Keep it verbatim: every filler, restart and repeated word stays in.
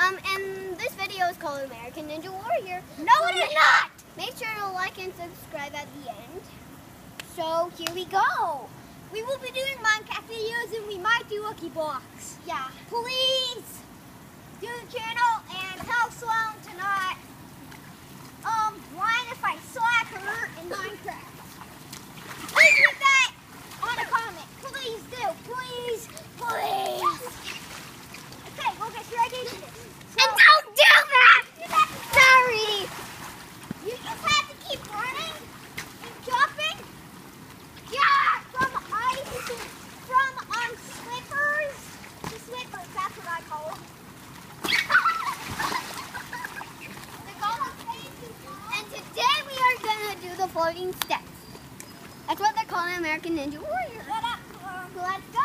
Um, and this video is called American Ninja Warrior. No, so it is not! Make sure to like and subscribe at the end. So, here we go. We will be doing Minecraft videos and we might do Lucky Blocks. Yeah. Please do the channel and tell Sloan to not um, whine if I slap her in Minecraft. Please put that on a comment. Please do. Please. Please. Okay, we'll get ready. So, and don't do that! Sorry! You just have to keep running and jumping. Yeah, from ice, from um, slippers to slippers. That's what I call them. And today we are going to do the floating steps. That's what they're calling American Ninja Warrior. Let up, um, Let's go!